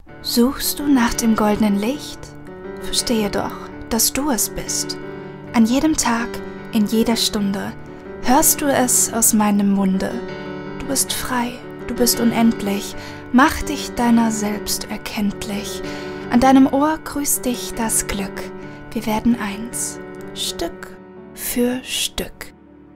Suchst du nach dem goldenen Licht? Verstehe doch, dass du es bist. An jedem Tag, in jeder Stunde, hörst du es aus meinem Munde. Du bist frei, du bist unendlich, mach dich deiner selbst erkenntlich. An deinem Ohr grüßt dich das Glück. Wir werden eins, Stück für Stück.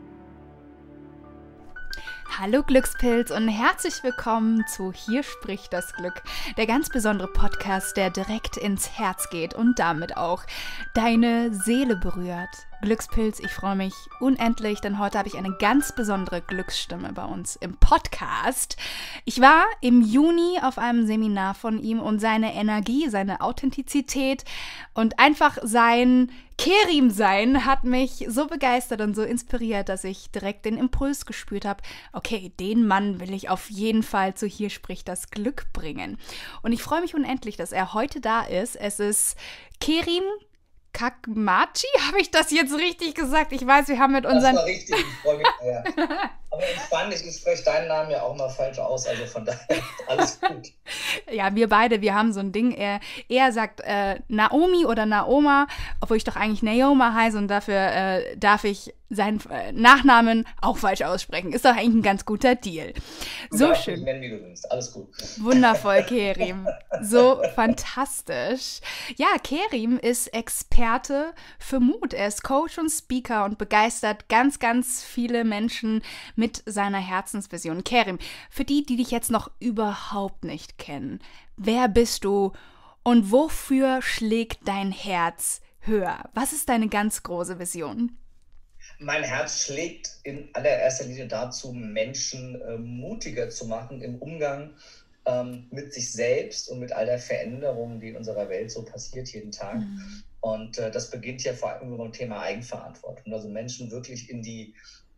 Hallo Glückspilz und herzlich willkommen zu Hier spricht das Glück, der ganz besondere Podcast, der direkt ins Herz geht und damit auch deine Seele berührt. Glückspilz, ich freue mich unendlich, denn heute habe ich eine ganz besondere Glücksstimme bei uns im Podcast. Ich war im Juni auf einem Seminar von ihm und seine Energie, seine Authentizität und einfach sein Kerim-Sein hat mich so begeistert und so inspiriert, dass ich direkt den Impuls gespürt habe, okay, den Mann will ich auf jeden Fall zu Hier spricht das Glück bringen. Und ich freue mich unendlich, dass er heute da ist. Es ist Kerim Kakmachi, habe ich das jetzt richtig gesagt? Ich weiß, wir haben mit unseren... Das war richtig, ich freue mich sehr. Aber entspann dich, ich spreche deinen Namen ja auch mal falsch aus, also von daher alles gut. Ja, wir beide, wir haben so ein Ding. Er sagt Naomi oder Naoma, obwohl ich doch eigentlich Naoma heiße und dafür darf ich seinen Nachnamen auch falsch aussprechen. Ist doch eigentlich ein ganz guter Deal. So schön. Du darfst mich nennen, wie du willst. Alles gut. Wundervoll, Kerim. So fantastisch. Ja, Kerim ist Experte für Mut. Er ist Coach und Speaker und begeistert ganz, ganz viele Menschen mit seiner Herzensvision. Kerim, für die dich jetzt noch überhaupt nicht kennen, wer bist du und wofür schlägt dein Herz höher? Was ist deine ganz große Vision? Mein Herz schlägt in allererster Linie dazu, Menschen mutiger zu machen im Umgang mit sich selbst und mit all der Veränderung, die in unserer Welt so passiert jeden Tag. Mhm. Und das beginnt ja vor allem mit dem Thema Eigenverantwortung. Also Menschen wirklich in die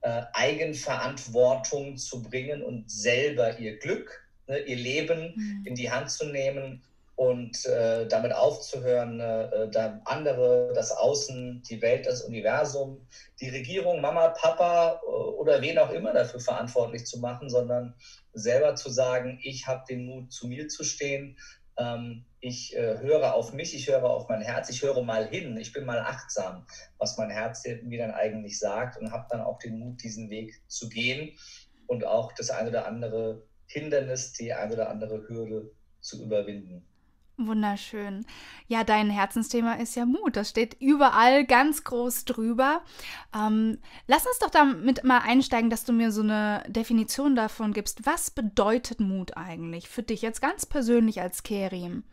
Eigenverantwortung zu bringen und selber ihr Glück, ihr Leben in die Hand zu nehmen und damit aufzuhören, da andere, das Außen, die Welt, das Universum, die Regierung, Mama, Papa oder wen auch immer dafür verantwortlich zu machen, sondern selber zu sagen, ich habe den Mut, zu mir zu stehen, ich höre auf mich, ich höre auf mein Herz, ich höre mal hin, ich bin mal achtsam, was mein Herz mir dann eigentlich sagt und habe dann auch den Mut, diesen Weg zu gehen und auch das eine oder andere Hindernis, die eine oder andere Hürde zu überwinden. Wunderschön. Ja, dein Herzensthema ist ja Mut. Das steht überall ganz groß drüber. Lass uns doch damit mal einsteigen, dass du mir so eine Definition davon gibst. Was bedeutet Mut eigentlich für dich jetzt ganz persönlich als Kerim?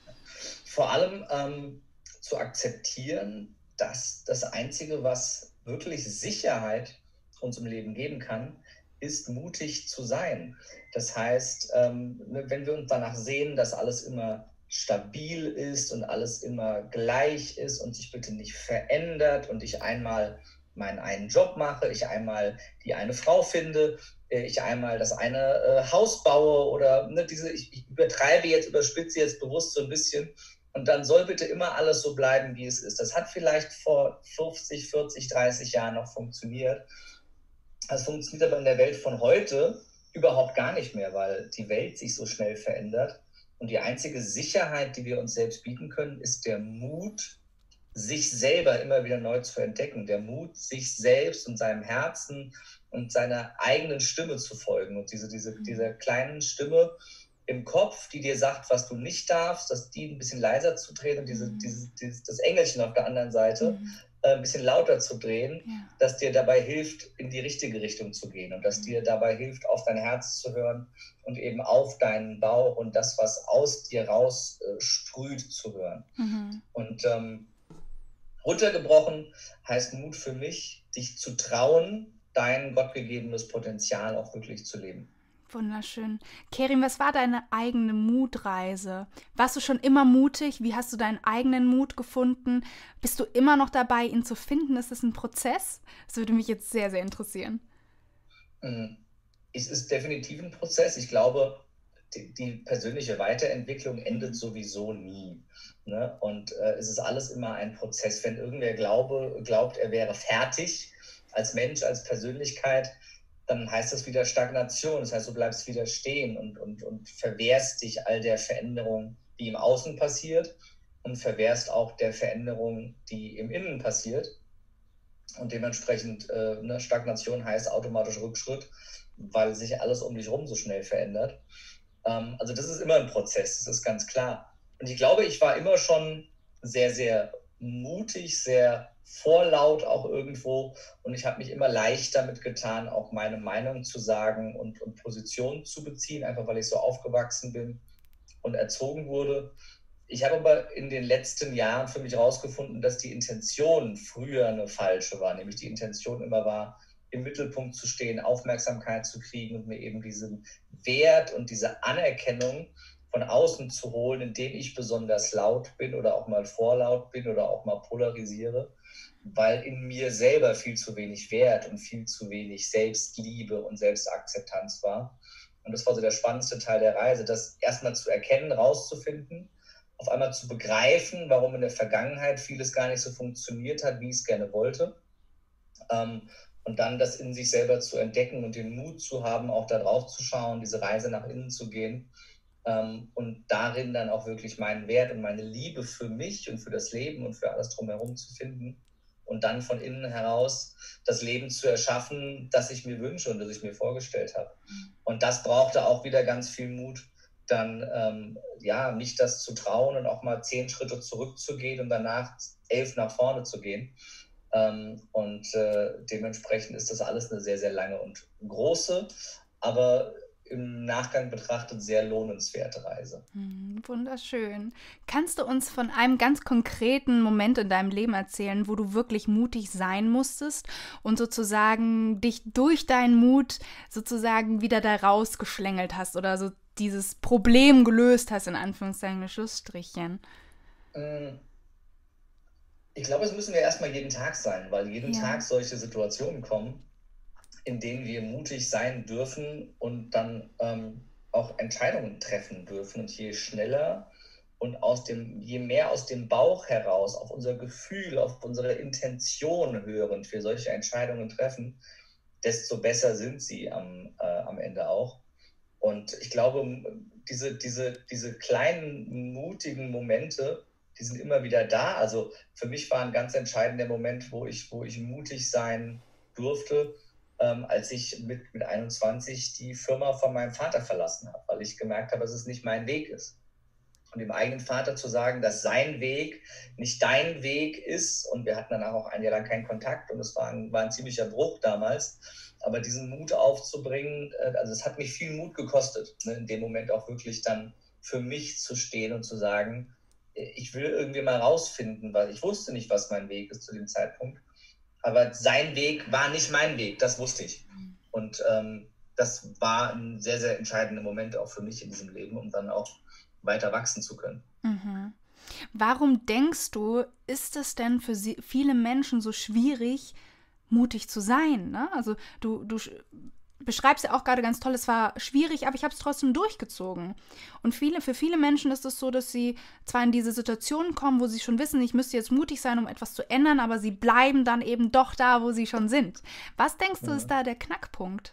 Vor allem zu akzeptieren, dass das Einzige, was wirklich Sicherheit uns im Leben geben kann, ist mutig zu sein. Das heißt, wenn wir uns danach sehen, dass alles immer stabil ist und alles immer gleich ist und sich bitte nicht verändert und ich einmal meinen einen Job mache, ich einmal die eine Frau finde, ich einmal das eine Haus baue oder ich übertreibe jetzt, überspitze jetzt bewusst so ein bisschen und dann soll bitte immer alles so bleiben, wie es ist. Das hat vielleicht vor 50, 40, 30 Jahren noch funktioniert. Das funktioniert aber in der Welt von heute überhaupt gar nicht mehr, weil die Welt sich so schnell verändert. Und die einzige Sicherheit, die wir uns selbst bieten können, ist der Mut, sich selber immer wieder neu zu entdecken. Der Mut, sich selbst und seinem Herzen und seiner eigenen Stimme zu folgen. Und dieser kleinen Stimme im Kopf, die dir sagt, was du nicht darfst, dass die ein bisschen leiser zu drehen und das Engelchen auf der anderen Seite ein bisschen lauter zu drehen, dass dir dabei hilft, in die richtige Richtung zu gehen und dass dir dabei hilft, auf dein Herz zu hören und eben auf deinen Bauch und das, was aus dir raus sprüht, zu hören. Mhm. Und runtergebrochen heißt Mut für mich, dich zu trauen, dein gottgegebenes Potenzial auch wirklich zu leben. Wunderschön. Kerim, was war deine eigene Mutreise? Warst du schon immer mutig? Wie hast du deinen eigenen Mut gefunden? Bist du immer noch dabei, ihn zu finden? Ist das ein Prozess? Das würde mich jetzt sehr, sehr interessieren. Es ist definitiv ein Prozess. Ich glaube, die persönliche Weiterentwicklung endet sowieso nie. Ne? Und es ist alles immer ein Prozess. Wenn irgendwer glaubt, er wäre fertig als Mensch, als Persönlichkeit, dann heißt das wieder Stagnation. Das heißt, du bleibst wieder stehen und verwehrst dich all der Veränderung, die im Außen passiert, und verwehrst auch der Veränderung, die im Innen passiert. Und dementsprechend Stagnation heißt automatisch Rückschritt, weil sich alles um dich herum so schnell verändert. Also das ist immer ein Prozess, das ist ganz klar. Und ich glaube, ich war immer schon sehr, sehr mutig, sehr vorlaut auch irgendwo, und ich habe mich immer leicht damit getan, auch meine Meinung zu sagen und Position zu beziehen, einfach weil ich so aufgewachsen bin und erzogen wurde. Ich habe aber in den letzten Jahren für mich herausgefunden, dass die Intention früher eine falsche war, nämlich die Intention immer war, im Mittelpunkt zu stehen, Aufmerksamkeit zu kriegen und mir eben diesen Wert und diese Anerkennung von außen zu holen, indem ich besonders laut bin oder auch mal vorlaut bin oder auch mal polarisiere, weil in mir selber viel zu wenig Wert und viel zu wenig Selbstliebe und Selbstakzeptanz war. Und das war so der spannendste Teil der Reise, das erstmal zu erkennen, rauszufinden, auf einmal zu begreifen, warum in der Vergangenheit vieles gar nicht so funktioniert hat, wie ich es gerne wollte. Und dann das in sich selber zu entdecken und den Mut zu haben, auch da drauf zu schauen, diese Reise nach innen zu gehen, und darin dann auch wirklich meinen Wert und meine Liebe für mich und für das Leben und für alles drumherum zu finden und dann von innen heraus das Leben zu erschaffen, das ich mir wünsche und das ich mir vorgestellt habe. Und das brauchte auch wieder ganz viel Mut, dann mich das zu trauen und auch mal 10 Schritte zurückzugehen und danach 11 nach vorne zu gehen. Dementsprechend ist das alles eine sehr, sehr lange und große, aber im Nachgang betrachtet sehr lohnenswerte Reise. Wunderschön. Kannst du uns von einem ganz konkreten Moment in deinem Leben erzählen, wo du wirklich mutig sein musstest und sozusagen dich durch deinen Mut sozusagen wieder da rausgeschlängelt hast oder so dieses Problem gelöst hast, in Anführungszeichen, mit Schlussstrichen? Ich glaube, es müssen wir erstmal jeden Tag sein, weil jeden Tag solche Situationen kommen, in denen wir mutig sein dürfen und dann auch Entscheidungen treffen dürfen. Und je schneller und je mehr aus dem Bauch heraus auf unser Gefühl, auf unsere Intention hörend wir solche Entscheidungen treffen, desto besser sind sie am Ende auch. Und ich glaube, diese kleinen, mutigen Momente, die sind immer wieder da. Also für mich war ein ganz entscheidender Moment, wo ich mutig sein durfte, als ich mit 21 die Firma von meinem Vater verlassen habe, weil ich gemerkt habe, dass es nicht mein Weg ist. Und dem eigenen Vater zu sagen, dass sein Weg nicht dein Weg ist, und wir hatten danach auch ein Jahr lang keinen Kontakt und es war ein ziemlicher Bruch damals, aber diesen Mut aufzubringen, also es hat mich viel Mut gekostet, ne, in dem Moment auch wirklich dann für mich zu stehen und zu sagen, ich will irgendwie mal rausfinden, weil ich wusste nicht, was mein Weg ist zu dem Zeitpunkt, aber sein Weg war nicht mein Weg, das wusste ich. Und das war ein sehr, sehr entscheidender Moment auch für mich in diesem Leben, um dann auch weiter wachsen zu können. Mhm. Warum denkst du, ist es denn für viele Menschen so schwierig, mutig zu sein? Ne? Also du beschreibst ja auch gerade ganz toll, es war schwierig, aber ich habe es trotzdem durchgezogen. Und für viele Menschen ist es so, dass sie zwar in diese Situation kommen, wo sie schon wissen, ich müsste jetzt mutig sein, um etwas zu ändern, aber sie bleiben dann eben doch da, wo sie schon sind. Was denkst du, ist da der Knackpunkt?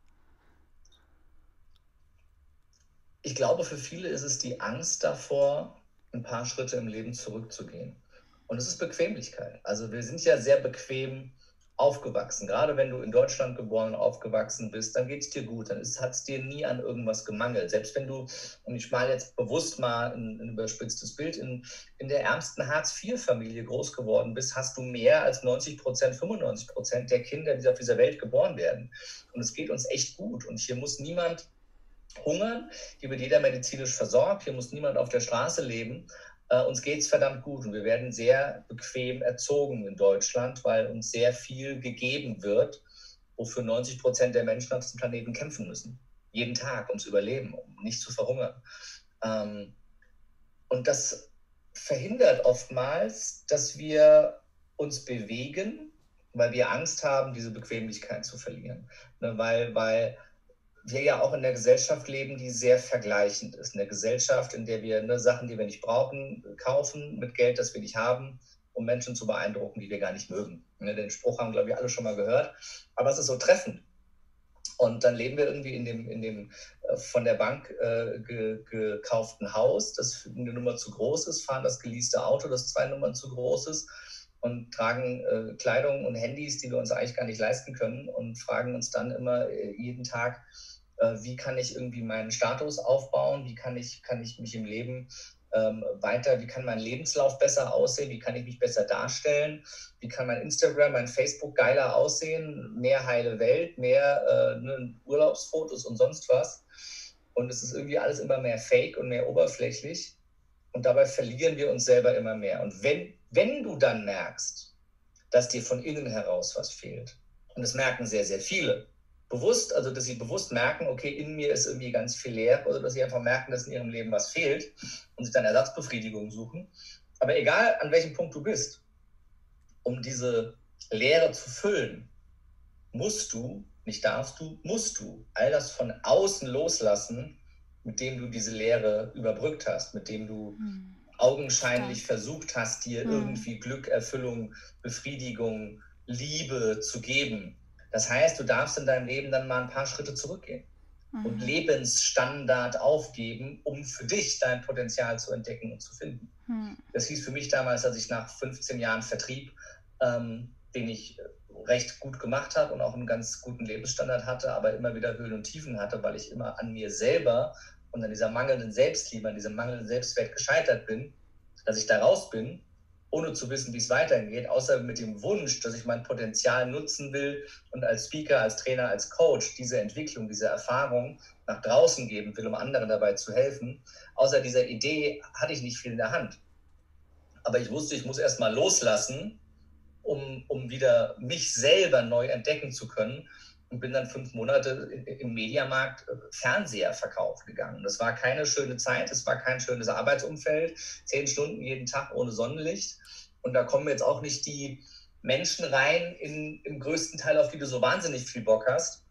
Ich glaube, für viele ist es die Angst davor, ein paar Schritte im Leben zurückzugehen. Und es ist Bequemlichkeit. Also wir sind ja sehr bequem aufgewachsen. Gerade wenn du in Deutschland geboren und aufgewachsen bist, dann geht es dir gut. Dann hat es dir nie an irgendwas gemangelt. Selbst wenn du, und ich male jetzt bewusst mal ein überspitztes Bild, in der ärmsten Hartz-IV-Familie groß geworden bist, hast du mehr als 90%, 95% der Kinder, die auf dieser Welt geboren werden. Und es geht uns echt gut. Und hier muss niemand hungern, hier wird jeder medizinisch versorgt, hier muss niemand auf der Straße leben. Uns geht es verdammt gut und wir werden sehr bequem erzogen in Deutschland, weil uns sehr viel gegeben wird, wofür 90% der Menschen auf diesem Planeten kämpfen müssen. Jeden Tag ums Überleben, um nicht zu verhungern. Und das verhindert oftmals, dass wir uns bewegen, weil wir Angst haben, diese Bequemlichkeit zu verlieren. Weil wir ja auch in einer Gesellschaft leben, die sehr vergleichend ist. Eine Gesellschaft, in der wir Sachen, die wir nicht brauchen, kaufen mit Geld, das wir nicht haben, um Menschen zu beeindrucken, die wir gar nicht mögen. Den Spruch haben, glaube ich, alle schon mal gehört. Aber es ist so treffend. Und dann leben wir irgendwie in dem von der Bank gekauften Haus, das eine Nummer zu groß ist, fahren das geleaste Auto, das 2 Nummern zu groß ist und tragen Kleidung und Handys, die wir uns eigentlich gar nicht leisten können und fragen uns dann immer jeden Tag, wie kann ich irgendwie meinen Status aufbauen, wie kann ich mich im Leben wie kann mein Lebenslauf besser aussehen, wie kann ich mich besser darstellen, wie kann mein Instagram, mein Facebook geiler aussehen, mehr heile Welt, mehr Urlaubsfotos und sonst was. Und es ist irgendwie alles immer mehr fake und mehr oberflächlich und dabei verlieren wir uns selber immer mehr. Und wenn du dann merkst, dass dir von innen heraus was fehlt, und das merken sehr, sehr viele, bewusst, also dass sie bewusst merken, okay, in mir ist irgendwie ganz viel leer, oder dass sie einfach merken, dass in ihrem Leben was fehlt und sich dann Ersatzbefriedigung suchen. Aber egal, an welchem Punkt du bist, um diese Leere zu füllen, musst du, nicht darfst du, musst du all das von außen loslassen, mit dem du diese Leere überbrückt hast, mit dem du augenscheinlich versucht hast, dir irgendwie Glück, Erfüllung, Befriedigung, Liebe zu geben. Das heißt, du darfst in deinem Leben dann mal ein paar Schritte zurückgehen und Lebensstandard aufgeben, um für dich dein Potenzial zu entdecken und zu finden. Das hieß für mich damals, als ich nach 15 Jahren Vertrieb, den ich recht gut gemacht habe und auch einen ganz guten Lebensstandard hatte, aber immer wieder Höhen und Tiefen hatte, weil ich immer an mir selber und an dieser mangelnden Selbstliebe, an diesem mangelnden Selbstwert gescheitert bin, dass ich da raus bin, ohne zu wissen, wie es weitergeht, außer mit dem Wunsch, dass ich mein Potenzial nutzen will und als Speaker, als Trainer, als Coach diese Entwicklung, diese Erfahrung nach draußen geben will, um anderen dabei zu helfen. Außer dieser Idee hatte ich nicht viel in der Hand. Aber ich wusste, ich muss erst mal loslassen, um wieder mich selber neu entdecken zu können. Und bin dann 5 Monate im Mediamarkt Fernseher verkaufen gegangen. Das war keine schöne Zeit, es war kein schönes Arbeitsumfeld, 10 Stunden jeden Tag ohne Sonnenlicht. Und da kommen jetzt auch nicht die Menschen rein, im größten Teil, auf die du so wahnsinnig viel Bock hast.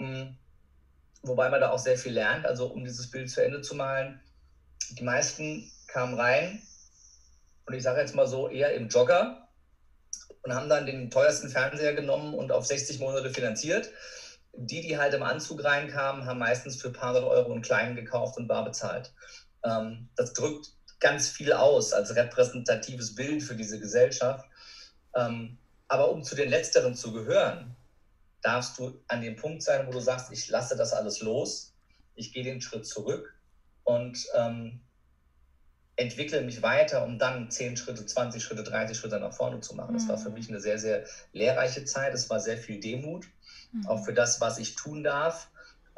Wobei man da auch sehr viel lernt. Also um dieses Bild zu Ende zu malen, die meisten kamen rein und ich sage jetzt mal so eher im Jogger, und haben dann den teuersten Fernseher genommen und auf 60 Monate finanziert. Die halt im Anzug reinkamen, haben meistens für ein paar hundert Euro einen kleinen gekauft und bar bezahlt. Das drückt ganz viel aus als repräsentatives Bild für diese Gesellschaft. Aber um zu den Letzteren zu gehören, darfst du an dem Punkt sein, wo du sagst, ich lasse das alles los, ich gehe den Schritt zurück und entwickle mich weiter, um dann 10 Schritte, 20 Schritte, 30 Schritte nach vorne zu machen. Das war für mich eine sehr, sehr lehrreiche Zeit. Es war sehr viel Demut, auch für das, was ich tun darf,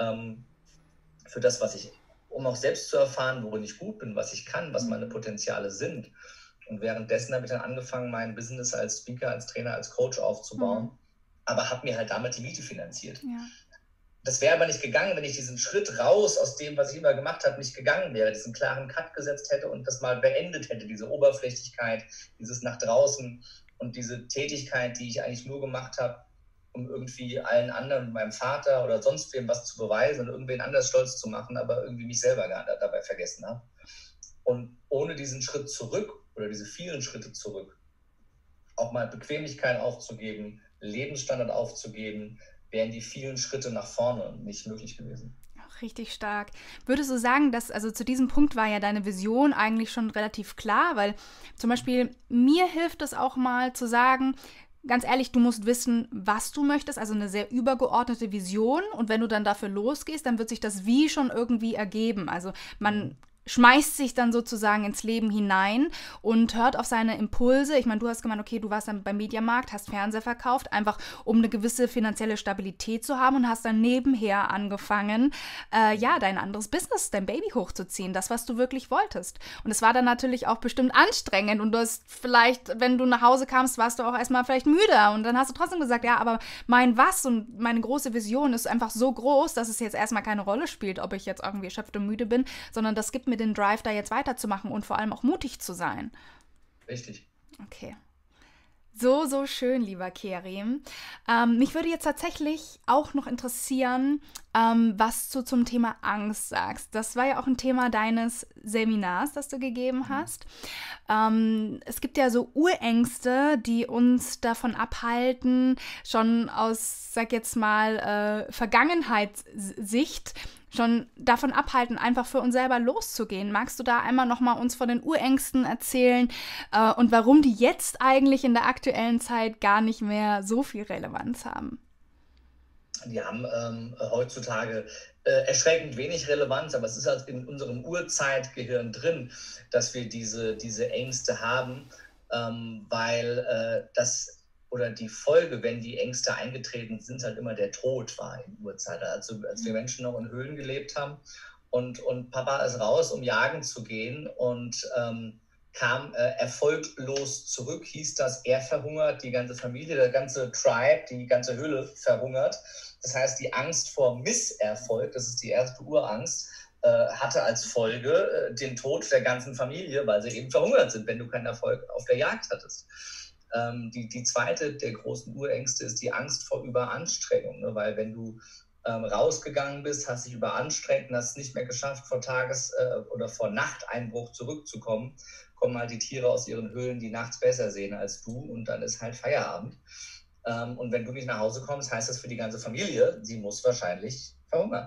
für das, was ich, um auch selbst zu erfahren, worin ich gut bin, was ich kann, was meine Potenziale sind. Und währenddessen habe ich dann angefangen, mein Business als Speaker, als Trainer, als Coach aufzubauen, aber habe mir halt damit die Miete finanziert. Ja. Das wäre aber nicht gegangen, wenn ich diesen Schritt raus aus dem, was ich immer gemacht habe, nicht gegangen wäre, diesen klaren Cut gesetzt hätte und das mal beendet hätte, diese Oberflächlichkeit, dieses nach draußen und diese Tätigkeit, die ich eigentlich nur gemacht habe, um irgendwie allen anderen, meinem Vater oder sonst wem was zu beweisen und irgendwen anders stolz zu machen, aber irgendwie mich selber gar nicht dabei vergessen habe. Und ohne diesen Schritt zurück oder diese vielen Schritte zurück, auch mal Bequemlichkeit aufzugeben, Lebensstandard aufzugeben, wären die vielen Schritte nach vorne nicht möglich gewesen. Richtig stark. Würdest du sagen, dass, also zu diesem Punkt war ja deine Vision eigentlich schon relativ klar, weil zum Beispiel mir hilft es auch mal zu sagen, ganz ehrlich, du musst wissen, was du möchtest, also eine sehr übergeordnete Vision, und wenn du dann dafür losgehst, dann wird sich das Wie schon irgendwie ergeben. Also man schmeißt sich dann sozusagen ins Leben hinein und hört auf seine Impulse. Ich meine, du hast gemeint, okay, du warst dann beim Mediamarkt, hast Fernseher verkauft, einfach um eine gewisse finanzielle Stabilität zu haben, und hast dann nebenher angefangen, dein anderes Business, dein Baby hochzuziehen, das, was du wirklich wolltest. Und es war dann natürlich auch bestimmt anstrengend, und du hast vielleicht, wenn du nach Hause kamst, warst du auch erstmal vielleicht müde, und dann hast du trotzdem gesagt, ja, aber mein Was und meine große Vision ist einfach so groß, dass es jetzt erstmal keine Rolle spielt, ob ich jetzt irgendwie erschöpft und müde bin, sondern das gibt mir den Drive, da jetzt weiterzumachen und vor allem auch mutig zu sein. Richtig. Okay. So, so schön, lieber Kerim. Mich würde jetzt tatsächlich auch noch interessieren, was du zum Thema Angst sagst. Das war ja auch ein Thema deines Seminars, das du gegeben hast. Es gibt ja so Urängste, die uns davon abhalten, schon aus, sag jetzt mal, Vergangenheitssicht, schon davon abhalten, einfach für uns selber loszugehen. Magst du da einmal nochmal uns von den Urängsten erzählen und warum die jetzt eigentlich in der aktuellen Zeit gar nicht mehr so viel Relevanz haben? Die haben heutzutage erschreckend wenig Relevanz, aber es ist halt in unserem Urzeitgehirn drin, dass wir diese Ängste haben, weil das oder die Folge, wenn die Ängste eingetreten sind, halt immer der Tod war im Urzeitalter. Also als wir Menschen noch in Höhlen gelebt haben und Papa ist raus, um jagen zu gehen und kam erfolglos zurück, hieß das, er verhungert, die ganze Familie, der ganze Tribe, die ganze Höhle verhungert. Das heißt, die Angst vor Misserfolg, das ist die erste Urangst, hatte als Folge den Tod der ganzen Familie, weil sie eben verhungert sind, wenn du keinen Erfolg auf der Jagd hattest. Die zweite der großen Urängste ist die Angst vor Überanstrengung, ne? Weil wenn du rausgegangen bist, hast dich überanstrengt und hast es nicht mehr geschafft, vor oder vor Nachteinbruch zurückzukommen, kommen halt die Tiere aus ihren Höhlen, die nachts besser sehen als du und dann ist halt Feierabend. Und wenn du nicht nach Hause kommst, heißt das für die ganze Familie, sie muss wahrscheinlich verhungern.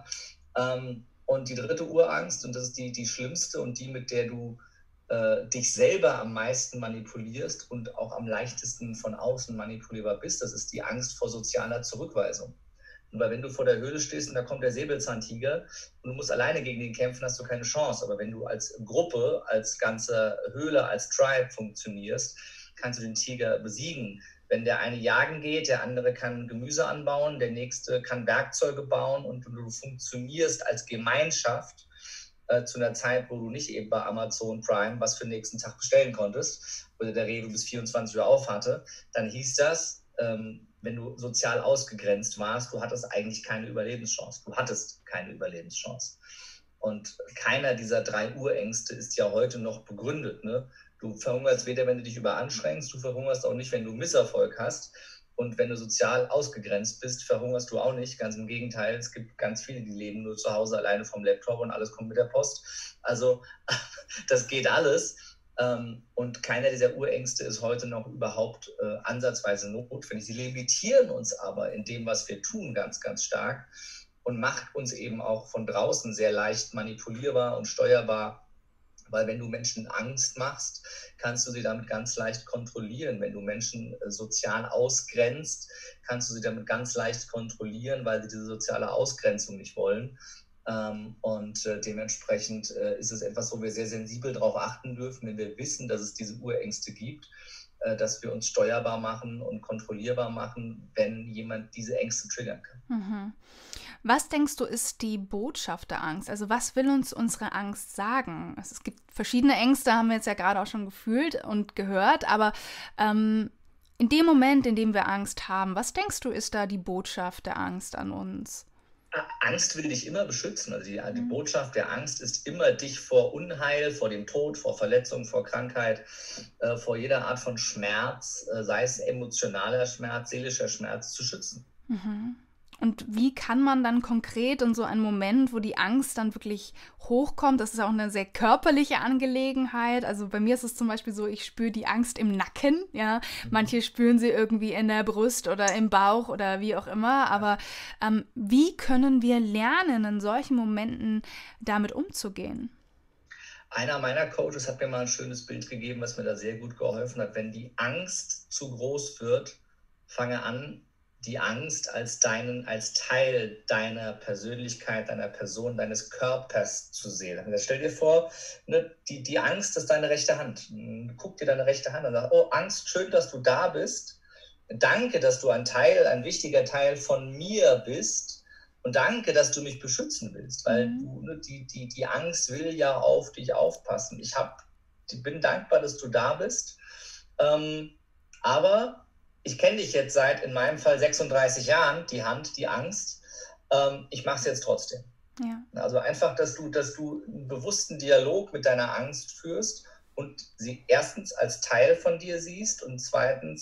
Und die dritte Urangst, und das ist die schlimmste und die, mit der du dich selber am meisten manipulierst und auch am leichtesten von außen manipulierbar bist, das ist die Angst vor sozialer Zurückweisung. Und weil wenn du vor der Höhle stehst und da kommt der Säbelzahntiger und du musst alleine gegen den kämpfen, hast du keine Chance. Aber wenn du als Gruppe, als ganze Höhle, als Tribe funktionierst, kannst du den Tiger besiegen. Wenn der eine jagen geht, der andere kann Gemüse anbauen, der nächste kann Werkzeuge bauen und du funktionierst als Gemeinschaft zu einer Zeit, wo du nicht eben bei Amazon Prime was für den nächsten Tag bestellen konntest oder der Rewe bis 24 Uhr auf hatte, dann hieß das, wenn du sozial ausgegrenzt warst, du hattest eigentlich keine Überlebenschance. Du hattest keine Überlebenschance. Und keiner dieser 3 Urängste ist ja heute noch begründet. Ne? Du verhungerst weder, wenn du dich überanstrengst, du verhungerst auch nicht, wenn du Misserfolg hast. Und wenn du sozial ausgegrenzt bist, verhungerst du auch nicht. Ganz im Gegenteil, es gibt ganz viele, die leben nur zu Hause alleine vom Laptop und alles kommt mit der Post. Also das geht alles. Und keiner dieser Urängste ist heute noch überhaupt ansatzweise notwendig. Sie limitieren uns aber in dem, was wir tun, ganz, ganz stark und macht uns eben auch von draußen sehr leicht manipulierbar und steuerbar. Weil wenn du Menschen Angst machst, kannst du sie damit ganz leicht kontrollieren. Wenn du Menschen sozial ausgrenzt, kannst du sie damit ganz leicht kontrollieren, weil sie diese soziale Ausgrenzung nicht wollen. Dementsprechend ist es etwas, wo wir sehr sensibel darauf achten dürfen, wenn wir wissen, dass es diese Urängste gibt, dass wir uns steuerbar machen und kontrollierbar machen, wenn jemand diese Ängste triggern kann. Mhm. Was denkst du, ist die Botschaft der Angst? Also was will uns unsere Angst sagen? Also es gibt verschiedene Ängste, haben wir jetzt ja gerade auch schon gefühlt und gehört, aber in dem Moment, in dem wir Angst haben, was denkst du, ist da die Botschaft der Angst an uns? Angst will dich immer beschützen. Also die Botschaft der Angst ist immer, dich vor Unheil, vor dem Tod, vor Verletzung, vor Krankheit, vor jeder Art von Schmerz, sei es emotionaler Schmerz, seelischer Schmerz, zu schützen. Mhm. Und wie kann man dann konkret in so einem Moment, wo die Angst dann wirklich hochkommt, das ist auch eine sehr körperliche Angelegenheit. Also bei mir ist es zum Beispiel so, ich spüre die Angst im Nacken, ja. Manche spüren sie irgendwie in der Brust oder im Bauch oder wie auch immer. Aber wie können wir lernen, in solchen Momenten damit umzugehen? Einer meiner Coaches hat mir mal ein schönes Bild gegeben, was mir da sehr gut geholfen hat. Wenn die Angst zu groß wird, fange an, die Angst als Teil deiner Persönlichkeit, deiner Person, deines Körpers zu sehen. Stell dir vor, ne, die Angst ist deine rechte Hand. Guck dir deine rechte Hand an und sag, oh Angst, schön, dass du da bist. Danke, dass du ein wichtiger Teil von mir bist. Und danke, dass du mich beschützen willst, weil die Angst will ja auf dich aufpassen. Ich bin dankbar, dass du da bist. Aber ich kenne dich jetzt seit, in meinem Fall, 36 Jahren, die Angst. Ich mache es jetzt trotzdem. Ja. Also einfach, dass du einen bewussten Dialog mit deiner Angst führst und sie erstens als Teil von dir siehst und zweitens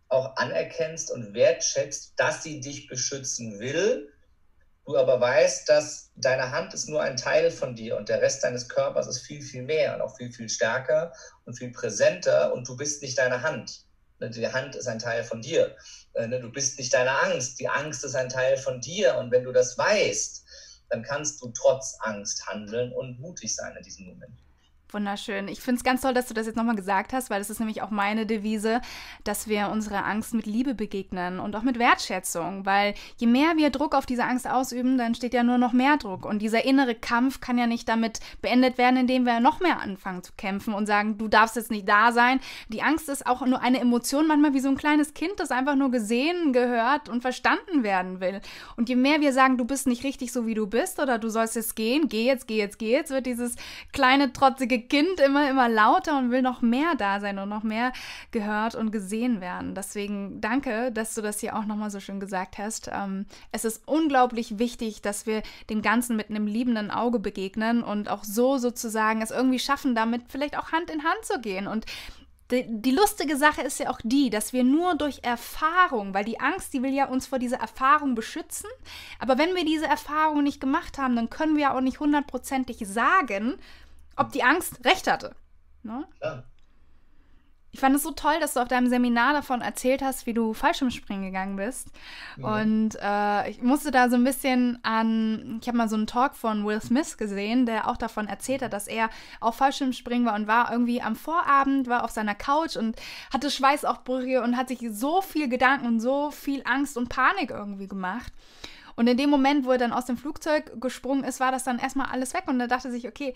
auch anerkennst und wertschätzt, dass sie dich beschützen will, du aber weißt, dass deine Hand ist nur ein Teil von dir und der Rest deines Körpers ist viel, viel mehr und auch viel, viel stärker und viel präsenter und du bist nicht deine Hand. Die Hand ist ein Teil von dir. Du bist nicht deine Angst. Die Angst ist ein Teil von dir und wenn du das weißt, dann kannst du trotz Angst handeln und mutig sein in diesem Moment. Wunderschön. Ich finde es ganz toll, dass du das jetzt nochmal gesagt hast, weil das ist nämlich auch meine Devise, dass wir unserer Angst mit Liebe begegnen und auch mit Wertschätzung, weil je mehr wir Druck auf diese Angst ausüben, dann steht ja nur noch mehr Druck und dieser innere Kampf kann ja nicht damit beendet werden, indem wir noch mehr anfangen zu kämpfen und sagen, du darfst jetzt nicht da sein. Die Angst ist auch nur eine Emotion, manchmal wie so ein kleines Kind, das einfach nur gesehen, gehört und verstanden werden will. Und je mehr wir sagen, du bist nicht richtig so, wie du bist oder du sollst jetzt gehen, geh jetzt, wird dieses kleine, trotzige Kind immer lauter und will noch mehr da sein und noch mehr gehört und gesehen werden. Deswegen danke, dass du das hier auch nochmal so schön gesagt hast. Es ist unglaublich wichtig, dass wir dem Ganzen mit einem liebenden Auge begegnen und auch so sozusagen es irgendwie schaffen, damit vielleicht auch Hand in Hand zu gehen. Und die lustige Sache ist ja auch die, dass wir nur durch Erfahrung, weil die Angst, die will ja uns vor dieser Erfahrung beschützen, aber wenn wir diese Erfahrung nicht gemacht haben, dann können wir auch nicht hundertprozentig sagen, ob die Angst recht hatte. Ne? Ja. Ich fand es so toll, dass du auf deinem Seminar davon erzählt hast, wie du Fallschirmspringen gegangen bist. Ja. Und ich musste da so ein bisschen ich habe mal so einen Talk von Will Smith gesehen, der auch davon erzählt hat, dass er auf Fallschirmspringen war und war irgendwie am Vorabend, war auf seiner Couch und hatte Schweißausbrüche und hat sich so viel Gedanken und so viel Angst und Panik irgendwie gemacht. Und in dem Moment, wo er dann aus dem Flugzeug gesprungen ist, war das dann erstmal alles weg und er dachte sich, okay,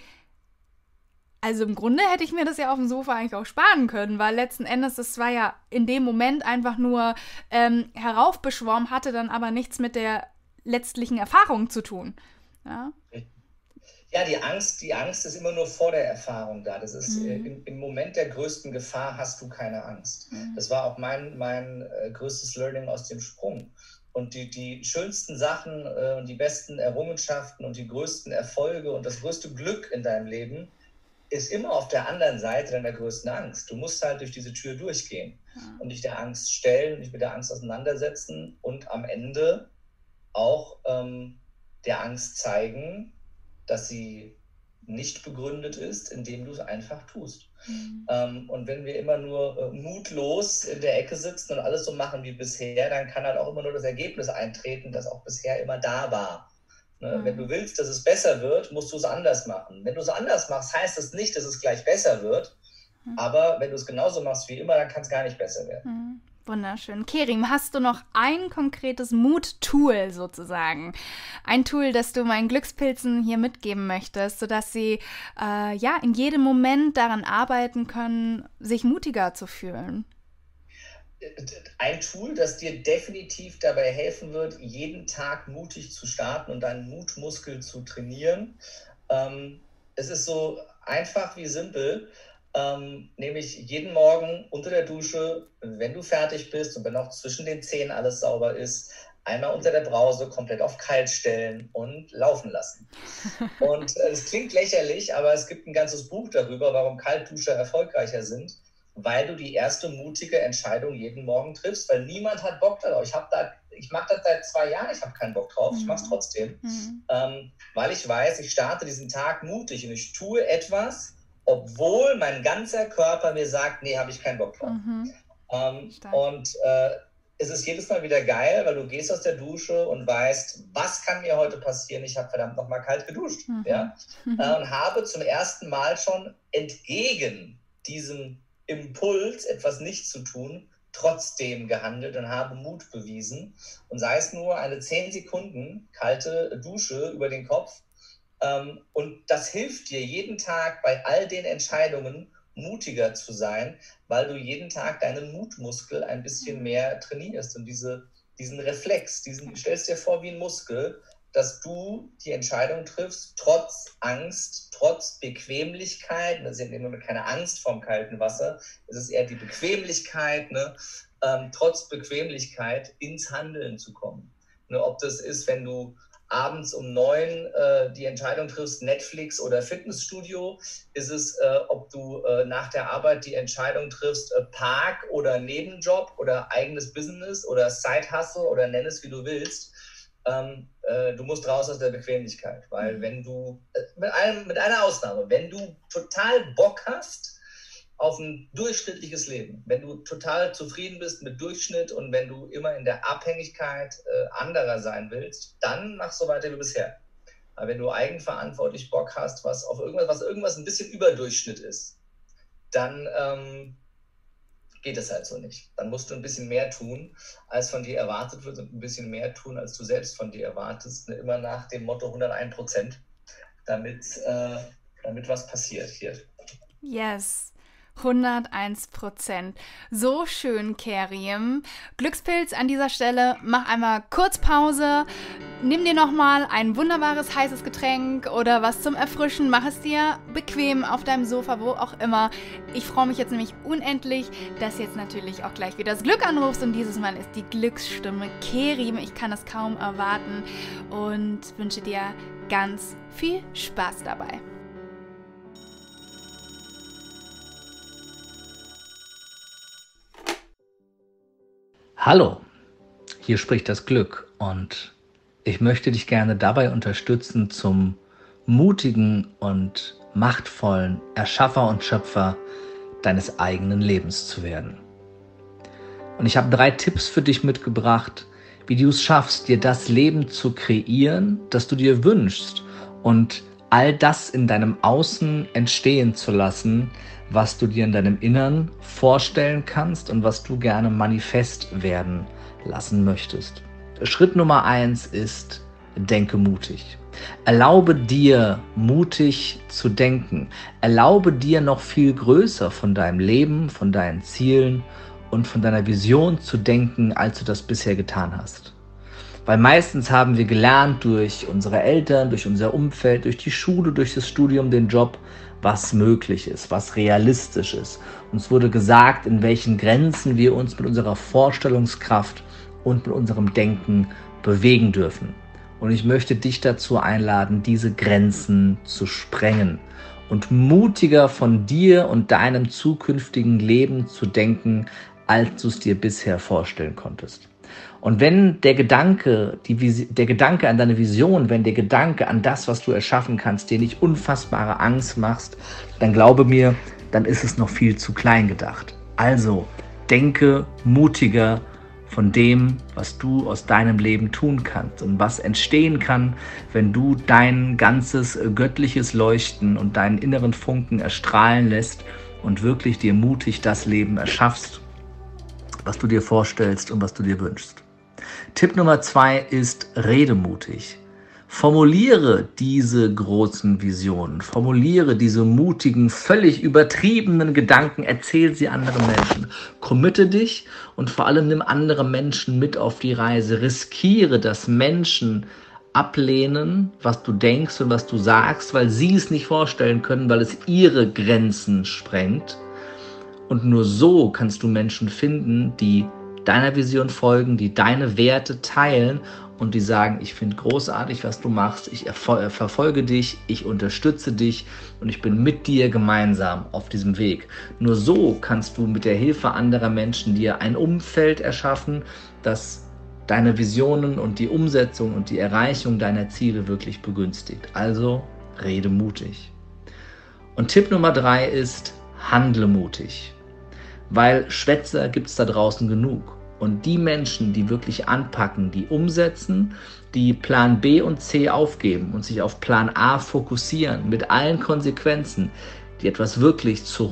also im Grunde hätte ich mir das ja auf dem Sofa eigentlich auch sparen können, weil letzten Endes, das war ja in dem Moment einfach nur heraufbeschworen, hatte dann aber nichts mit der letztlichen Erfahrung zu tun. Ja, ja, die Angst ist immer nur vor der Erfahrung da. Das ist im Moment der größten Gefahr hast du keine Angst. Das war auch mein größtes Learning aus dem Sprung. Und die schönsten Sachen und die besten Errungenschaften und die größten Erfolge und das größte Glück in deinem Leben ist immer auf der anderen Seite deiner größten Angst. Du musst halt durch diese Tür durchgehen und dich der Angst stellen und dich mit der Angst auseinandersetzen und am Ende auch der Angst zeigen, dass sie nicht begründet ist, indem du es einfach tust. Und wenn wir immer nur mutlos in der Ecke sitzen und alles so machen wie bisher, dann kann halt auch immer nur das Ergebnis eintreten, das auch bisher immer da war. Ne? Wenn du willst, dass es besser wird, musst du es anders machen. Wenn du es anders machst, heißt es nicht, dass es gleich besser wird. Aber wenn du es genauso machst wie immer, dann kann es gar nicht besser werden. Wunderschön. Kerim, hast du noch ein konkretes Mut-Tool sozusagen? Ein Tool, das du meinen Glückspilzen hier mitgeben möchtest, sodass sie in jedem Moment daran arbeiten können, sich mutiger zu fühlen? Ein Tool, das dir definitiv dabei helfen wird, jeden Tag mutig zu starten und deinen Mutmuskel zu trainieren. Es ist so einfach wie simpel, nämlich jeden Morgen unter der Dusche, wenn du fertig bist und wenn auch zwischen den Zähnen alles sauber ist, einmal unter der Brause komplett auf kalt stellen und laufen lassen. Und es klingt lächerlich, aber es gibt ein ganzes Buch darüber, warum Kaltduscher erfolgreicher sind. Weil du die erste mutige Entscheidung jeden Morgen triffst, weil niemand hat Bock darauf. Ich mache das seit 2 Jahren, ich habe keinen Bock drauf, ich mache es trotzdem, weil ich weiß, ich starte diesen Tag mutig und ich tue etwas, obwohl mein ganzer Körper mir sagt, nee, habe ich keinen Bock drauf. Es ist jedes Mal wieder geil, weil du gehst aus der Dusche und weißt, was kann mir heute passieren? Ich habe verdammt nochmal kalt geduscht. Ja? Und habe zum ersten Mal schon entgegen diesem Impuls, etwas nicht zu tun, trotzdem gehandelt und habe Mut bewiesen. Und sei es nur eine 10 Sekunden kalte Dusche über den Kopf. Und das hilft dir jeden Tag bei all den Entscheidungen mutiger zu sein, weil du jeden Tag deinen Mutmuskel ein bisschen mehr trainierst. Und diesen Reflex, stellst dir vor wie ein Muskel, dass du die Entscheidung triffst, trotz Angst, trotz Bequemlichkeit, das ist ja nur keine Angst vorm kalten Wasser, es ist eher die Bequemlichkeit, ne? Trotz Bequemlichkeit ins Handeln zu kommen. Ne? Ob das ist, wenn du abends um 9 die Entscheidung triffst, Netflix oder Fitnessstudio? Ist es, ob du nach der Arbeit die Entscheidung triffst, Park oder Nebenjob oder eigenes Business oder Side-Hustle oder nenn es, wie du willst? Du musst raus aus der Bequemlichkeit, weil wenn du, mit einer Ausnahme, wenn du total Bock hast auf ein durchschnittliches Leben, wenn du total zufrieden bist mit Durchschnitt und wenn du immer in der Abhängigkeit anderer sein willst, dann mach so weiter wie bisher. Aber wenn du eigenverantwortlich Bock hast, was irgendwas ein bisschen über Durchschnitt ist, dann geht es halt so nicht. Dann musst du ein bisschen mehr tun, als von dir erwartet wird und ein bisschen mehr tun, als du selbst von dir erwartest. Immer nach dem Motto 101%, damit was passiert hier. Yes. 101%. So schön, Kerim. Glückspilz an dieser Stelle. Mach einmal kurz Pause. Nimm dir nochmal ein wunderbares, heißes Getränk oder was zum Erfrischen. Mach es dir bequem auf deinem Sofa, wo auch immer. Ich freue mich jetzt nämlich unendlich, dass jetzt natürlich auch gleich wieder das Glück anrufst. Und dieses Mal ist die Glücksstimme Kerim. Ich kann es kaum erwarten und wünsche dir ganz viel Spaß dabei. Hallo, hier spricht das Glück und ich möchte dich gerne dabei unterstützen, zum mutigen und machtvollen Erschaffer und Schöpfer deines eigenen Lebens zu werden. Und ich habe 3 Tipps für dich mitgebracht, wie du es schaffst, dir das Leben zu kreieren, das du dir wünschst und all das in deinem Außen entstehen zu lassen, was du dir in deinem Innern vorstellen kannst und was du gerne manifest werden lassen möchtest. Schritt Nummer 1 ist, denke mutig. Erlaube dir, mutig zu denken. Erlaube dir, noch viel größer von deinem Leben, von deinen Zielen und von deiner Vision zu denken, als du das bisher getan hast. Weil meistens haben wir gelernt durch unsere Eltern, durch unser Umfeld, durch die Schule, durch das Studium, den Job, was möglich ist, was realistisch ist. Uns wurde gesagt, in welchen Grenzen wir uns mit unserer Vorstellungskraft und mit unserem Denken bewegen dürfen. Und ich möchte dich dazu einladen, diese Grenzen zu sprengen und mutiger von dir und deinem zukünftigen Leben zu denken, als du es dir bisher vorstellen konntest. Und wenn der Gedanke an deine Vision, wenn der Gedanke an das, was du erschaffen kannst, dir nicht unfassbare Angst macht, dann glaube mir, dann ist es noch viel zu klein gedacht. Also denke mutiger von dem, was du aus deinem Leben tun kannst und was entstehen kann, wenn du dein ganzes göttliches Leuchten und deinen inneren Funken erstrahlen lässt und wirklich dir mutig das Leben erschaffst, was du dir vorstellst und was du dir wünschst. Tipp Nummer 2 ist, rede mutig. Formuliere diese großen Visionen, formuliere diese mutigen, völlig übertriebenen Gedanken, erzähl sie anderen Menschen. Committe dich und vor allem nimm andere Menschen mit auf die Reise. Riskiere, dass Menschen ablehnen, was du denkst und was du sagst, weil sie es nicht vorstellen können, weil es ihre Grenzen sprengt. Und nur so kannst du Menschen finden, die deiner Vision folgen, die deine Werte teilen und die sagen, ich finde großartig, was du machst, ich verfolge dich, ich unterstütze dich und ich bin mit dir gemeinsam auf diesem Weg. Nur so kannst du mit der Hilfe anderer Menschen dir ein Umfeld erschaffen, das deine Visionen und die Umsetzung und die Erreichung deiner Ziele wirklich begünstigt. Also rede mutig. Und Tipp Nummer 3 ist, handle mutig. Weil Schwätzer gibt es da draußen genug. Und die Menschen, die wirklich anpacken, die umsetzen, die Plan B und C aufgeben und sich auf Plan A fokussieren, mit allen Konsequenzen, die etwas wirklich zu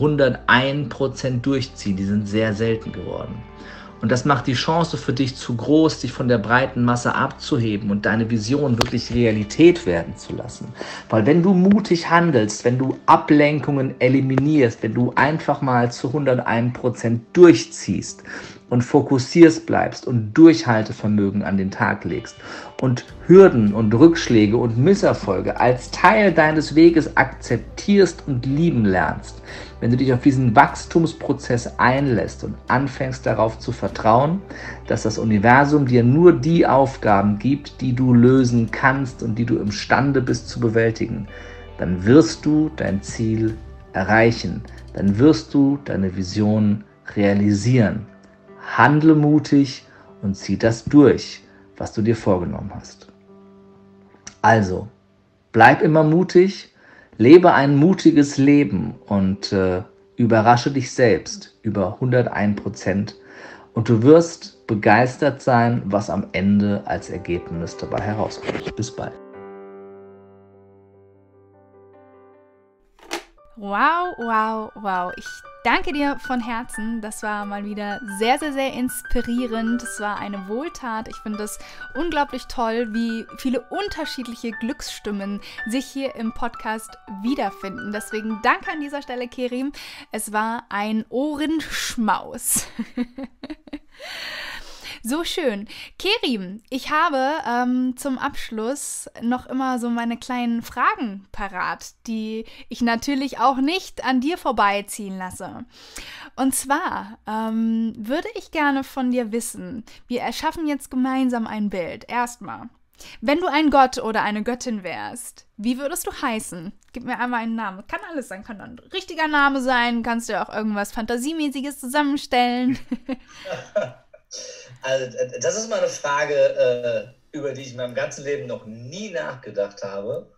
101% durchziehen, die sind sehr selten geworden. Und das macht die Chance für dich zu groß, dich von der breiten Masse abzuheben und deine Vision wirklich Realität werden zu lassen. Weil wenn du mutig handelst, wenn du Ablenkungen eliminierst, wenn du einfach mal zu 101% durchziehst, und fokussiert bleibst und Durchhaltevermögen an den Tag legst und Hürden und Rückschläge und Misserfolge als Teil deines Weges akzeptierst und lieben lernst, wenn du dich auf diesen Wachstumsprozess einlässt und anfängst darauf zu vertrauen, dass das Universum dir nur die Aufgaben gibt, die du lösen kannst und die du imstande bist zu bewältigen, dann wirst du dein Ziel erreichen, dann wirst du deine Vision realisieren. Handle mutig und zieh das durch, was du dir vorgenommen hast. Also, bleib immer mutig, lebe ein mutiges Leben und überrasche dich selbst über 101% und du wirst begeistert sein, was am Ende als Ergebnis dabei herauskommt. Bis bald. Wow, wow, wow. Ich danke dir von Herzen. Das war mal wieder sehr, sehr, sehr inspirierend. Es war eine Wohltat. Ich finde es unglaublich toll, wie viele unterschiedliche Glücksstimmen sich hier im Podcast wiederfinden. Deswegen danke an dieser Stelle, Kerim. Es war ein Ohrenschmaus. So schön. Kerim, ich habe zum Abschluss noch immer so meine kleinen Fragen parat, die ich natürlich auch nicht an dir vorbeiziehen lasse. Und zwar würde ich gerne von dir wissen, wir erschaffen jetzt gemeinsam ein Bild. Erstmal, wenn du ein Gott oder eine Göttin wärst, wie würdest du heißen? Gib mir einmal einen Namen. Kann alles sein, kann ein richtiger Name sein, kannst du auch irgendwas Fantasiemäßiges zusammenstellen. Also, das ist mal eine Frage, über die ich in meinem ganzen Leben noch nie nachgedacht habe.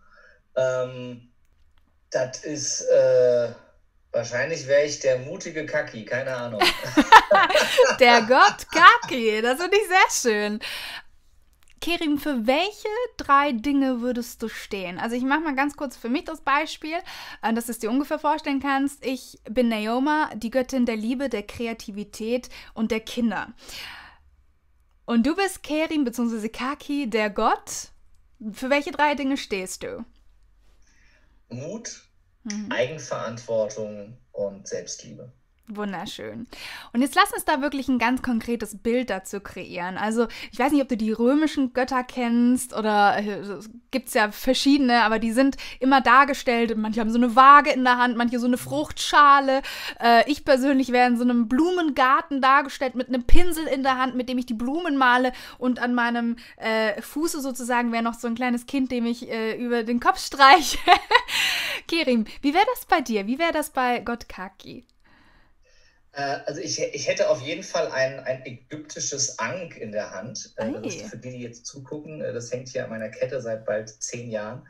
Das ist, wahrscheinlich wäre ich der mutige Kaki, keine Ahnung. Der Gott Kaki, das finde ich sehr schön. Kerim, für welche 3 Dinge würdest du stehen? Also ich mache mal ganz kurz für mich das Beispiel, dass du es dir ungefähr vorstellen kannst. Ich bin Naoma, die Göttin der Liebe, der Kreativität und der Kinder. Und du bist Kerim bzw. Kaki, der Gott. Für welche 3 Dinge stehst du? Mut, Eigenverantwortung und Selbstliebe. Wunderschön. Und jetzt lass uns da wirklich ein ganz konkretes Bild dazu kreieren. Also ich weiß nicht, ob du die römischen Götter kennst oder gibt es ja verschiedene, aber die sind immer dargestellt. Manche haben so eine Waage in der Hand, manche so eine Fruchtschale. Ich persönlich wäre in so einem Blumengarten dargestellt mit einem Pinsel in der Hand, mit dem ich die Blumen male und an meinem Fuße sozusagen wäre noch so ein kleines Kind, dem ich über den Kopf streiche. Kerim, wie wäre das bei dir? Wie wäre das bei Gott Kaki? Also ich hätte auf jeden Fall ein ägyptisches Ankh in der Hand. Das ist für die jetzt zugucken, das hängt hier an meiner Kette seit bald 10 Jahren,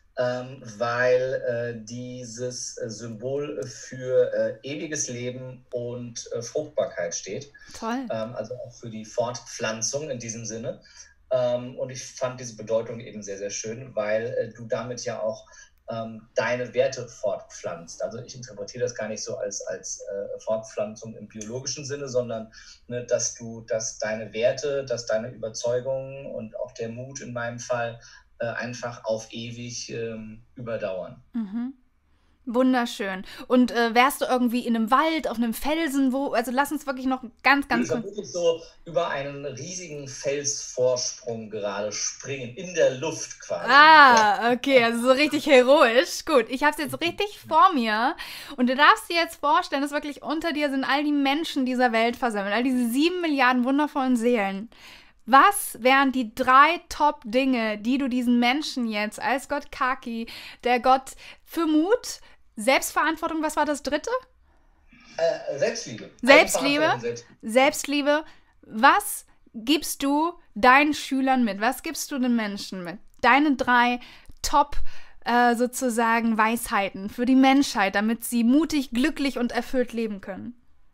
weil dieses Symbol für ewiges Leben und Fruchtbarkeit steht. Toll. Also auch für die Fortpflanzung in diesem Sinne. Und ich fand diese Bedeutung eben sehr, sehr schön, weil du damit ja auch deine Werte fortpflanzt. Also ich interpretiere das gar nicht so als Fortpflanzung im biologischen Sinne, sondern dass deine Werte, dass deine Überzeugungen und auch der Mut in meinem Fall einfach auf ewig überdauern. Mhm. Wunderschön. Und wärst du irgendwie in einem Wald, auf einem Felsen, also lass uns wirklich noch ganz Ich würde wirklich so über einen riesigen Felsvorsprung gerade springen, in der Luft quasi. Okay, also so richtig heroisch. Gut, ich habe es jetzt richtig vor mir und du darfst dir jetzt vorstellen, dass wirklich unter dir sind all die Menschen dieser Welt versammelt, all diese 7 Milliarden wundervollen Seelen. Was wären die 3 Top-Dinge, die du diesen Menschen jetzt als Gott Kaki, der Gott für Mut, Selbstverantwortung, was war das 3.? Selbstliebe. Selbstliebe. Was gibst du deinen Schülern mit? Was gibst du den Menschen mit? Deine 3 Top sozusagen Weisheiten für die Menschheit, damit sie mutig, glücklich und erfüllt leben können.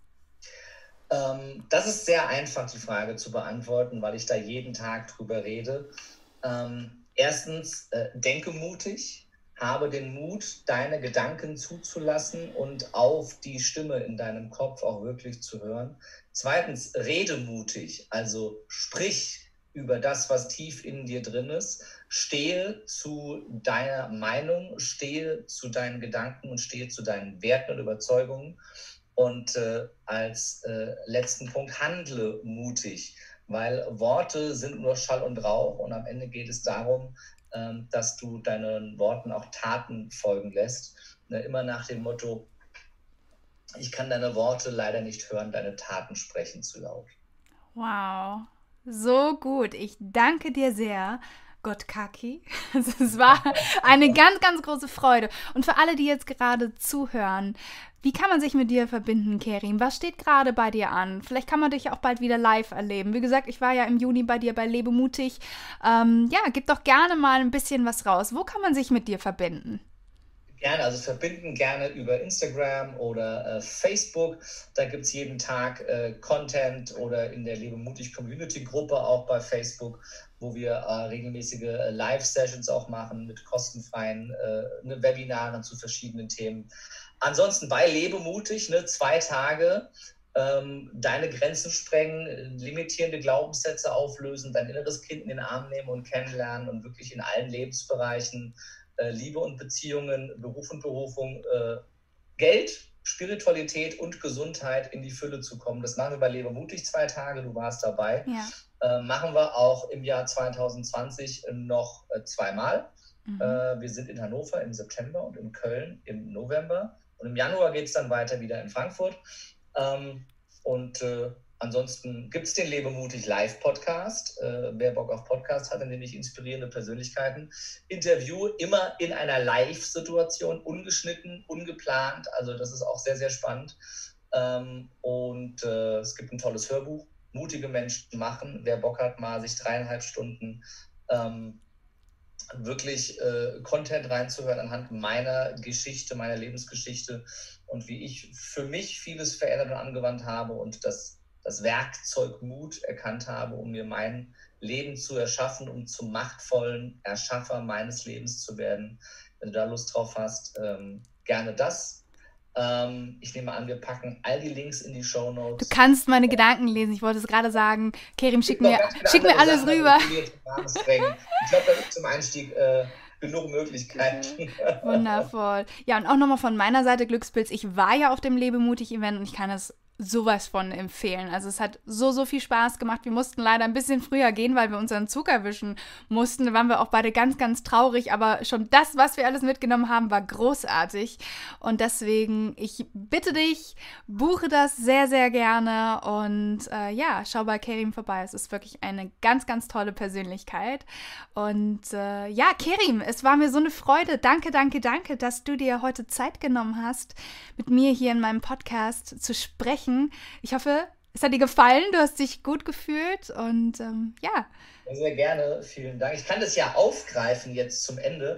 Das ist sehr einfach, die Frage zu beantworten, weil ich da jeden Tag drüber rede. Erstens, denke mutig. Habe den Mut, deine Gedanken zuzulassen und auf die Stimme in deinem Kopf auch wirklich zu hören. Zweitens, rede mutig, also sprich über das, was tief in dir drin ist. Stehe zu deiner Meinung, stehe zu deinen Gedanken und stehe zu deinen Werten und Überzeugungen. Und als letzten Punkt, handle mutig, weil Worte sind nur Schall und Rauch und am Ende geht es darum, dass du deinen Worten auch Taten folgen lässt. Ne, immer nach dem Motto, ich kann deine Worte leider nicht hören, deine Taten sprechen zu laut. Wow, so gut. Ich danke dir sehr, Gott Kaki. Es war eine ganz, ganz große Freude. Und für alle, die jetzt gerade zuhören, wie kann man sich mit dir verbinden, Kerim? Was steht gerade bei dir an? Vielleicht kann man dich auch bald wieder live erleben. Wie gesagt, ich war ja im Juni bei dir bei Lebe mutig. Gib doch gerne mal ein bisschen was raus. Wo kann man sich mit dir verbinden? Gerne, also verbinden gerne über Instagram oder Facebook. Da gibt es jeden Tag Content oder in der Lebe mutig Community-Gruppe auch bei Facebook, wo wir regelmäßige Live-Sessions auch machen mit kostenfreien Webinaren zu verschiedenen Themen. Ansonsten bei Lebe mutig, 2 Tage, deine Grenzen sprengen, limitierende Glaubenssätze auflösen, dein inneres Kind in den Arm nehmen und kennenlernen und wirklich in allen Lebensbereichen Liebe und Beziehungen, Beruf und Berufung, Geld, Spiritualität und Gesundheit in die Fülle zu kommen. Das machen wir bei Lebe mutig 2 Tage, du warst dabei. Ja. Machen wir auch im Jahr 2020 noch 2-mal. Wir sind in Hannover im September und in Köln im November. Und im Januar geht es dann weiter wieder in Frankfurt. Ansonsten gibt es den Lebe mutig Live-Podcast. Wer Bock auf Podcast hat, in dem ich inspirierende Persönlichkeiten interview, immer in einer Live-Situation, ungeschnitten, ungeplant. Also das ist auch sehr, sehr spannend. Es gibt ein tolles Hörbuch, Mutige Menschen machen. Wer Bock hat, mal sich 3,5 Stunden wirklich Content reinzuhören anhand meiner Geschichte, meiner Lebensgeschichte und wie ich für mich vieles verändert und angewandt habe und das Werkzeug Mut erkannt habe, um mir mein Leben zu erschaffen, um zum machtvollen Erschaffer meines Lebens zu werden. Wenn du da Lust drauf hast, gerne das. Ich nehme an, wir packen all die Links in die Shownotes. Du kannst meine Gedanken lesen. Ich wollte es gerade sagen. Kerim, schick mir alles Sachen, rüber. Ich glaube, da gibt es zum Einstieg genug Möglichkeiten. Wundervoll. Ja, und auch nochmal von meiner Seite Glückspilz. Ich war ja auf dem Lebe mutig Event und ich kann es sowas von empfehlen. Also es hat so viel Spaß gemacht. Wir mussten leider ein bisschen früher gehen, weil wir unseren Zug erwischen mussten. Da waren wir auch beide ganz, ganz traurig. Aber schon das, was wir alles mitgenommen haben, war großartig. Und deswegen, ich bitte dich, buche das sehr, sehr gerne. Und schau bei Kerim vorbei. Es ist wirklich eine ganz, ganz tolle Persönlichkeit. Und Kerim, es war mir so eine Freude. Danke, dass du dir heute Zeit genommen hast, mit mir hier in meinem Podcast zu sprechen. Ich hoffe, es hat dir gefallen, du hast dich gut gefühlt und Sehr gerne, vielen Dank. Ich kann das ja aufgreifen jetzt zum Ende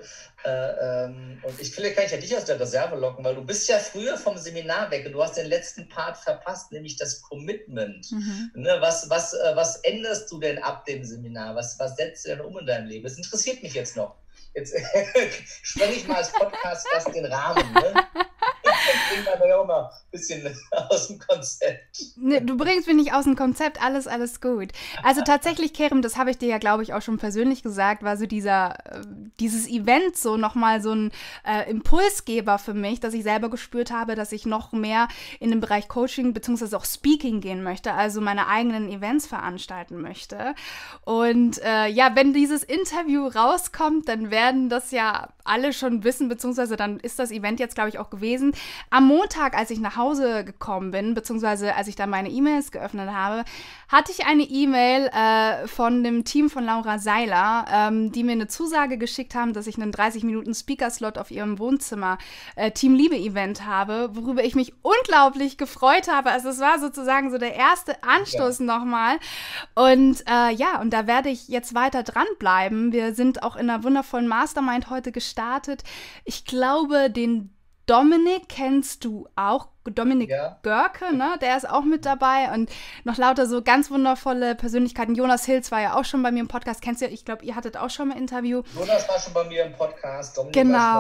und vielleicht kann ich ja dich aus der Reserve locken, weil du bist ja früher vom Seminar weg und du hast den letzten Part verpasst, nämlich das Commitment. Ne, was änderst du denn ab dem Seminar? Was setzt du denn um in deinem Leben? Das interessiert mich jetzt noch. Jetzt spreng ich mal als Podcast-Gast den Rahmen, ne? Ich bringe mich auch mal ein bisschen aus dem Konzept. Nee, du bringst mich nicht aus dem Konzept, alles gut. Also tatsächlich, Kerim, das habe ich dir ja, glaube ich, auch schon persönlich gesagt, war so dieses Event so nochmal so ein Impulsgeber für mich, dass ich selber gespürt habe, dass ich noch mehr in den Bereich Coaching bzw. auch Speaking gehen möchte, also meine eigenen Events veranstalten möchte. Und wenn dieses Interview rauskommt, dann werden das ja alle schon wissen, beziehungsweise dann ist das Event jetzt, glaube ich, auch gewesen. Am Montag, als ich nach Hause gekommen bin, beziehungsweise als ich dann meine E-Mails geöffnet habe, hatte ich eine E-Mail von dem Team von Laura Seiler, die mir eine Zusage geschickt haben, dass ich einen 30-Minuten-Speaker-Slot auf ihrem Wohnzimmer Team-Liebe-Event habe, worüber ich mich unglaublich gefreut habe. Also es war sozusagen so der erste Anstoß nochmal. Und und da werde ich jetzt weiter dranbleiben. Wir sind auch in einer wundervollen Mastermind heute gestartet. Ich glaube, den Dominik kennst du auch, Dominik Görke, ne? Der ist auch mit dabei und noch lauter so ganz wundervolle Persönlichkeiten. Jonas Hills war ja auch schon bei mir im Podcast, kennst du ja, ich glaube, ihr hattet auch schon mal ein Interview. Jonas war schon bei mir im Podcast, Dominik war schon bei mir im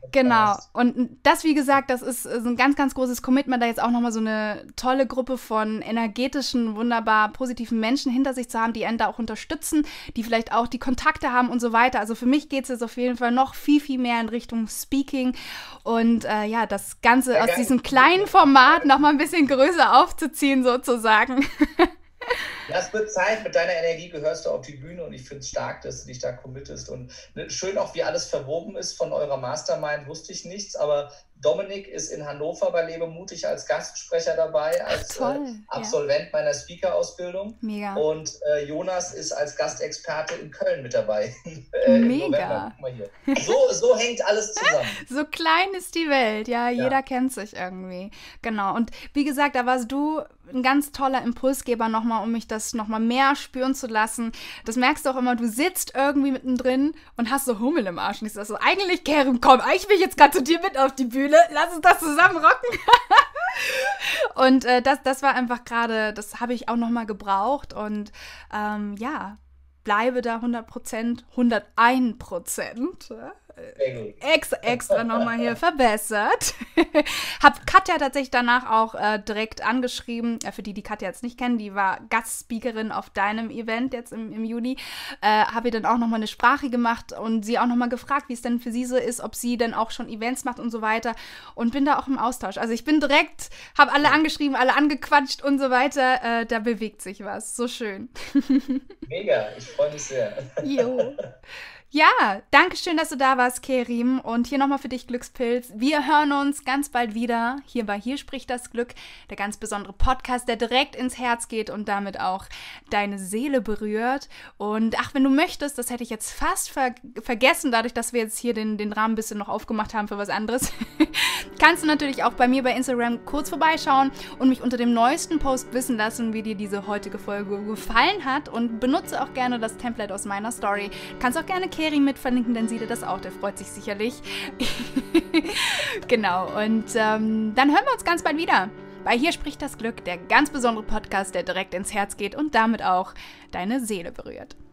Genau. Und das, wie gesagt, das ist so ein ganz, ganz großes Commitment, da jetzt auch nochmal so eine tolle Gruppe von energetischen, wunderbar positiven Menschen hinter sich zu haben, die einen da auch unterstützen, die vielleicht auch die Kontakte haben und so weiter. Also für mich geht es jetzt auf jeden Fall noch viel, viel mehr in Richtung Speaking und ja, das Ganze aus diesem kleinen Format nochmal ein bisschen größer aufzuziehen sozusagen. Ja, es wird Zeit, mit deiner Energie gehörst du auf die Bühne und ich finde es stark, dass du dich da committest und schön auch, wie alles verwoben ist von eurer Mastermind, wusste ich nichts, aber Dominik ist in Hannover bei Lebe mutig als Gastsprecher dabei, als Absolvent meiner Speaker-Ausbildung. Mega. Und Jonas ist als Gastexperte in Köln mit dabei. Mega. Guck mal hier. So hängt alles zusammen. So klein ist die Welt, ja, jeder kennt sich irgendwie. Genau, und wie gesagt, da warst du ein ganz toller Impulsgeber nochmal, um mich das nochmal mehr spüren zu lassen. Das merkst du auch immer, du sitzt irgendwie mittendrin und hast so Hummel im Arsch. Und ich sag so, eigentlich, Kerim, komm, ich will jetzt gerade zu dir mit auf die Bühne, lass uns das zusammen rocken. Und das war einfach gerade, das habe ich auch nochmal gebraucht und ja, bleibe da 100%, 101%. Extra nochmal hier verbessert. Hab Katja tatsächlich danach auch direkt angeschrieben, für die Katja jetzt nicht kennen, die war Gastspeakerin auf deinem Event jetzt im Juni, habe ihr dann auch nochmal eine Sprache gemacht und sie auch nochmal gefragt, wie es denn für sie so ist, ob sie denn auch schon Events macht und so weiter und bin da auch im Austausch. Also ich bin direkt, habe alle angeschrieben, alle angequatscht und so weiter, da bewegt sich was, so schön. Mega, ich freue mich sehr. Jo. Ja, danke schön, dass du da warst, Kerim. Und hier nochmal für dich Glückspilz. Wir hören uns ganz bald wieder hier bei Hier spricht das Glück, der ganz besondere Podcast, der direkt ins Herz geht und damit auch deine Seele berührt. Und ach, wenn du möchtest, das hätte ich jetzt fast vergessen, dadurch, dass wir jetzt hier den Rahmen ein bisschen noch aufgemacht haben für was anderes, kannst du natürlich auch bei mir bei Instagram kurz vorbeischauen und mich unter dem neuesten Post wissen lassen, wie dir diese heutige Folge gefallen hat. Und benutze auch gerne das Template aus meiner Story. Kannst auch gerne Kerim mit verlinken, dann sieht er das auch, der freut sich sicherlich. Genau, und dann hören wir uns ganz bald wieder. Bei Hier spricht das Glück, der ganz besondere Podcast, der direkt ins Herz geht und damit auch deine Seele berührt.